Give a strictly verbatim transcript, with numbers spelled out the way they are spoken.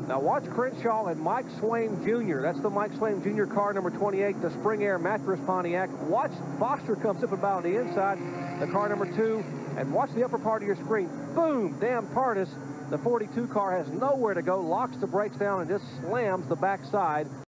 Now watch Crenshaw and Mike Swaim Junior That's the Mike Swaim Junior car, number twenty-eight, the Spring Air Mattress Pontiac. Watch Foster comes up about on the inside, the car number two, and watch the upper part of your screen. Boom, damn Tardis. The forty-two car has nowhere to go, locks the brakes down, and just slams the backside.